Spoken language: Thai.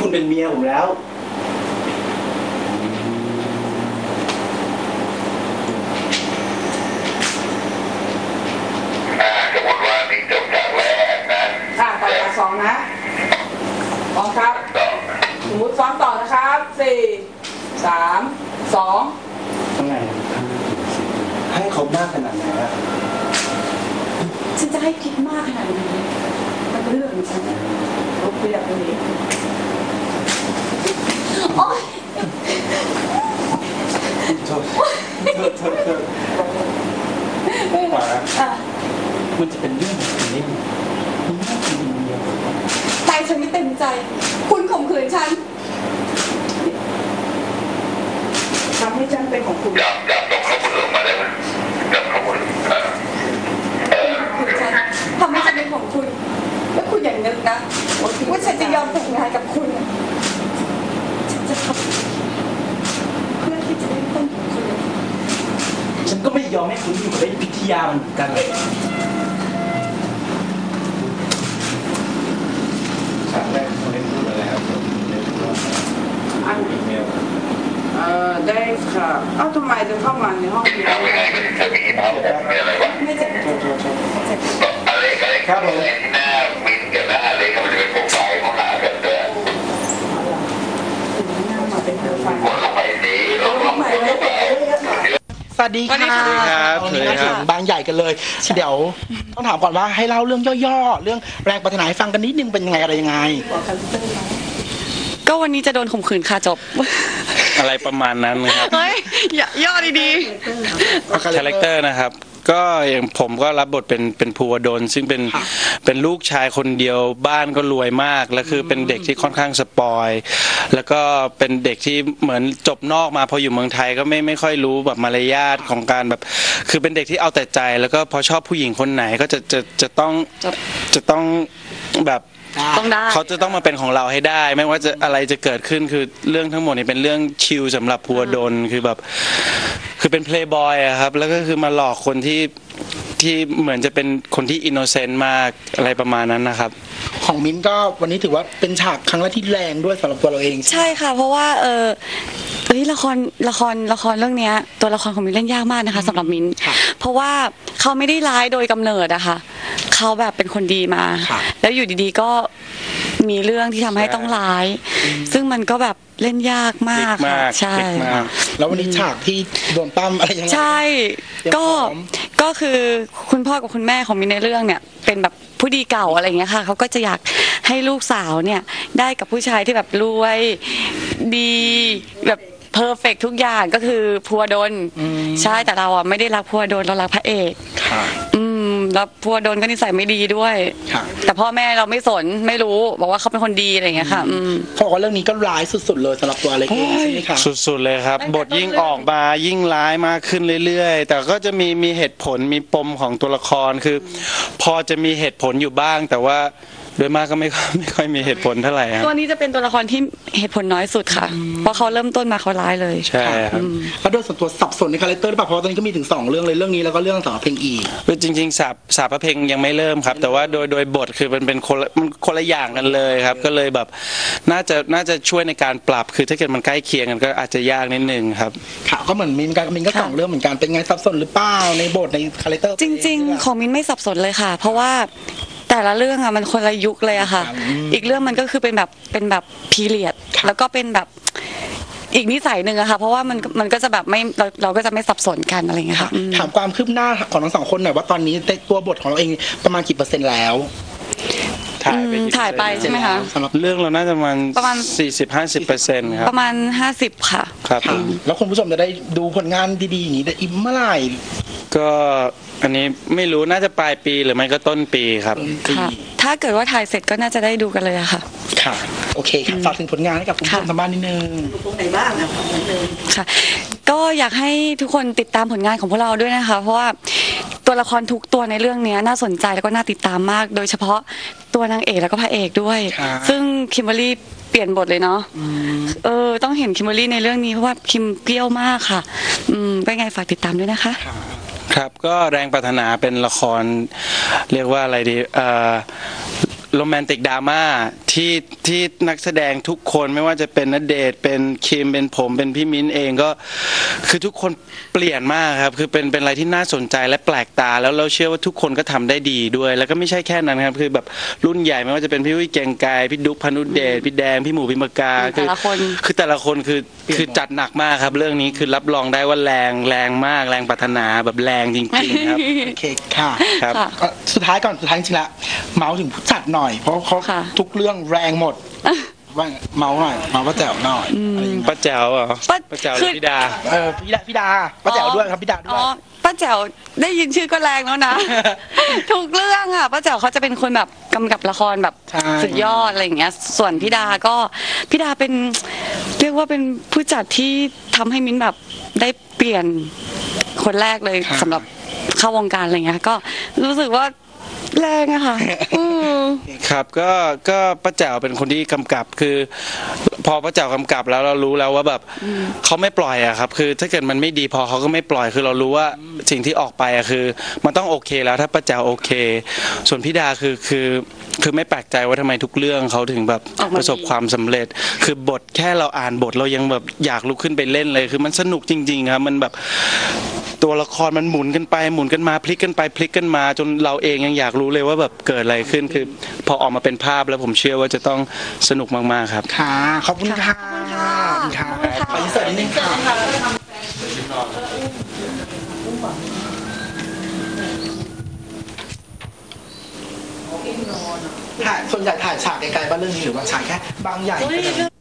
คุณเป็นเมียผมแล้วสมมติว่านี่จบจากแรกนะต่อจากสองนะพร้อมครับสมมติซ้อมต่อนะครับ4 3 2 ยังไงให้เขามากขนาดไหนอะฉันจะให้คิดมากขนาดนี้มันเป็นเรื่องของฉันนะเราคุยแบบนี้โอ๊ยโทษกว่ามันจะเป็นเรื่องแบบนี้มันน่าจะเป็นเมียใจฉันไม่เต็มใจคุณข่มขืนฉันทำให้ฉันเป็นของคุณจับส่งข้อมูลลงมาได้ไหมจับข้อมูลคุณฉันทำให้ฉันเป็นของคุณแล้วคุณอย่างนึกนะว่าฉันจะยอมแต่งงานกับคุณฉันจะทำเพื่อที่จะได้เป็นของคุณฉันก็ไม่ยอมให้คุณอยู่กับไอ้พิทยามันกันฉากแรกเขาเล่นพูดอะไรครับเล่นพูดว่าอันอีเมลได้ค่ะเอ้าทำไมจะเข้ามาในห้องเดียวจะมีเท้ามีอะไรวะไม่เจ็บอะไรครับผมที่หน้าวินกับหน้าอะไรก็มันจะเป็นโปรไฟล์ของหน้ากันด้วยคนลงไปสีลงไปเลยสวัสดีค่ะวันนี้มาถึงบางใหญ่กันเลยเดี๋ยวต้องถามก่อนว่าให้เล่าเรื่องย่อๆเรื่องแรงปรารถนาให้ฟังกันนิดนึงเป็นยังไงอะไรยังไงก็วันนี้จะโดนข่มขืนค่ะจบอะไรประมาณนั้นนะครับเฮ้ยย่อดีๆคาแรคเตอร์นะครับก็อย่างผมก็รับบทเป็นภูวดลซึ่งเป็นลูกชายคนเดียวบ้านก็รวยมากแล้วคือเป็นเด็กที่ค่อนข้างสปอยแล้วก็เป็นเด็กที่เหมือนจบนอกมาพออยู่เมืองไทยก็ไม่ค่อยรู้แบบมารยาทของการแบบคือเป็นเด็กที่เอาแต่ใจแล้วก็พอชอบผู้หญิงคนไหนก็จะต้องแบบเขาจะต้องมาเป็นของเราให้ได้ไม่ว่าจะอะไรจะเกิดขึ้นคือเรื่องทั้งหมดนี้เป็นเรื่องชิลสำหรับภูวดลคือแบบคือเป็นเพลย์บอยอะครับแล้วก็คือมาหลอกคนที่เหมือนจะเป็นคนที่อินโนเซนต์มากอะไรประมาณนั้นนะครับของมิ้นก็วันนี้ถือว่าเป็นฉากครั้งแรกที่แรงด้วยสำหรับตัวเราเองใช่ค่ะเพราะว่าละครเรื่องนี้ตัวละครของมิ้นเล่นยากมากนะคะสำหรับมิ้นเพราะว่าเขาไม่ได้ร้ายโดยกำเนิดอะค่ะเขาแบบเป็นคนดีมาแล้วอยู่ดีๆก็มีเรื่องที่ทำให้ต้องร้ายซึ่งมันก็แบบเล่นยากมากใช่แล้ววันนี้ฉากที่โดนปั้มอะไรยังไงใช่ก็คือคุณพ่อกับคุณแม่ของมิ้นในเรื่องเนี่ยเป็นแบบผู้ดีเก่าอะไรอย่างเงี้ยค่ะเขาก็จะอยากให้ลูกสาวเนี่ยได้กับผู้ชายที่แบบรวยดีแบบเพอร์เฟกทุกอย่างก็คือภูวดลใช่แต่เราอ่ะไม่ได้รักภูวดลเรารักพระเอกแล้วภูวดลก็นิสัยไม่ดีด้วยแต่พ่อแม่เราไม่สนไม่รู้บอกว่าเขาเป็นคนดีอะไรอย่างเงี้ยค่ะเขาบอกว่าเรื่องนี้ก็ร้ายสุดๆเลยสำหรับตัวอะไรเองใช่ไหมคะสุดๆเลยครับบทยิ่งออกมายิ่งร้ายมากขึ้นเรื่อยๆแต่ก็จะมีเหตุผลมีปมของตัวละครคือพอจะมีเหตุผลอยู่บ้างแต่ว่าโดยมากก็ไม่ค่อยมีเหตุผลเท่าไหร่ครับตัวนี้จะเป็นตัวละครที่เหตุผลน้อยสุดค่ะเพราะเขาเริ่มต้นมาเขาร้ายเลยใช่ครับแล้วโดยส่วนตัวสับสนในคาแรคเตอร์หรือเปล่าเพราะตอนนี้ก็มีถึง2เรื่องเลยเรื่องนี้แล้วก็เรื่องสาวเพลงอีกจริงๆสาวเพลงยังไม่เริ่มครับแต่ว่าโดยบทคือมันเป็นคนละอย่างกันเลยครับก็เลยแบบน่าจะช่วยในการปรับคือถ้าเกิดมันใกล้เคียงกันก็อาจจะยากนิดนึงครับค่ะก็เหมือนมินก็2เรื่องเหมือนกันเป็นไงสับสนหรือเปล่าในบทในคาแรคเตอร์จริงๆของมินไม่สับสนเลยค่ะเพราะว่าแต่ละเรื่องอะมันคนละยุคเลยอะค่ะอีกเรื่องมันก็คือเป็นแบบพีเรียดแล้วก็เป็นแบบอีกนิสัยหนึ่งอะค่ะเพราะว่ามันก็จะแบบไม่เราก็จะไม่สับสนกันอะไรเงี้ยค่ะถามความคืบหน้าของทั้ง2คนหน่อยว่าตอนนี้ตัวบทของเราเองประมาณกี่%แล้วถ่ายไปใช่ไหมคะเรื่องเราน่าจะประมาณ40-50%ครับประมาณ50ค่ะครับแล้วคุณผู้ชมจะได้ดูผลงานดีๆอย่างนี้ได้อีกเมื่อไหร่ก็อันนี้ไม่รู้น่าจะปลายปีหรือไม่ก็ต้นปีครับถ้าเกิดว่าถ่ายเสร็จก็น่าจะได้ดูกันเลยอะค่ะค่ะโอเคค่ะฝากถึงผลงานให้กับคุณผู้ชมทางบ้านนิดนึงตรงไหนบ้างนะของนิดนึงค่ะก็อยากให้ทุกคนติดตามผลงานของพวกเราด้วยนะคะเพราะว่าตัวละครทุกตัวในเรื่องนี้น่าสนใจแล้วก็น่าติดตามมากโดยเฉพาะตัวนางเอกแล้วก็พระเอกด้วยซึ่งคิมเบอรรี่เปลี่ยนบทเลยเนาะต้องเห็นคิมเบอรรี่ในเรื่องนี้เพราะว่าคิมเปรี้ยวมากค่ะเป็นไงฝากติดตามด้วยนะคะครับก็แรงปรารถนาเป็นละครเรียกว่าอะไรดีโรแมนติกดราม่าทที่นักแสดงทุกคนไม่ว่าจะเป็นณเดชน์เป็นคิมเป็นผมเป็นพี่มิ้นเองก็คือทุกคนเปลี่ยนมากครับคือเป็นอะไรที่น่าสนใจและแปลกตาแล้วเราเชื่อว่าทุกคนก็ทำได้ดีด้วย แล้วก็ไม่ใช่แค่นั้นครับคือแบบรุ่นใหญ่ไม่ว่าจะเป็นพี่วิเกงไกรพี่ดุ๊กพานุเดชพี่แดงพี่หมูพี่มากาคือแต่ละคนคือจัดหนักมากครับเรื่องนี้คือรับรองได้ว่าแรงมากแรงปรารถนาแบบแรงจริงๆครับโอเคค่ะครับก็สุดท้ายจริงๆละเมาส์ถึงผู้จัดหน่อยเพราะเขาทุกเรื่องแรงหมดว่าเมาส์หน่อยเมาส์ป้าแจ๋วหน่อยอะไรอย่างเงี้ยป้าแจ๋วเหรอป้าแจ๋วหรือพี่ดาพี่ดาป้าแจ๋วด้วยครับพี่ดาด้วยป้าแจ๋วได้ยินชื่อก็แรงแล้วนะ ทุกเรื่องอ่ะป้าแจ๋วเขาจะเป็นคนแบบกำกับละครแบบใช่สุดยอดอะไรอย่างเงี้ยส่วนพี่ดาเป็นเรียกว่าเป็นผู้จัดที่ทำให้มิ้นแบบได้เปลี่ยนคนแรกเลยสำหรับเข้าวงการอะไรเงี้ยก็รู้สึกว่าแรงอะค่ะครับก็ป้าแจ๋วเป็นคนที่กำกับคือพอป้าแจ๋วกำกับแล้วเรารู้แล้วว่าแบบเขาไม่ปล่อยอะครับคือถ้าเกิดมันไม่ดีพอเขาก็ไม่ปล่อยคือเรารู้ว่าสิ่งที่ออกไปอะคือมันต้องโอเคแล้วถ้าป้าแจ๋วโอเคส่วนพี่ดาคือไม่แปลกใจว่าทำไมทุกเรื่องเขาถึงแบบประสบความสำเร็จคือบทแค่เราอ่านบทเรายังแบบอยากลุกขึ้นไปเล่นเลยคือมันสนุกจริงๆครับมันแบบตัวละครมันหมุนกันไปหมุนกันมาพลิกกันไปพลิกกันมาจนเราเองยังอยากรู้เลยว่าแบบเกิดอะไรขึ้นคือพอออกมาเป็นภาพแล้วผมเชื่อว่าจะต้องสนุกมากๆครับค่ะขอบคุณค่ะขอบคุณค่ะไปเสิร์ฟนิดนึงค่ะส่วนใหญ่ถ่ายฉากไกลๆบ้านเรื่องนี้หรือว่าฉากแค่บางใหญ่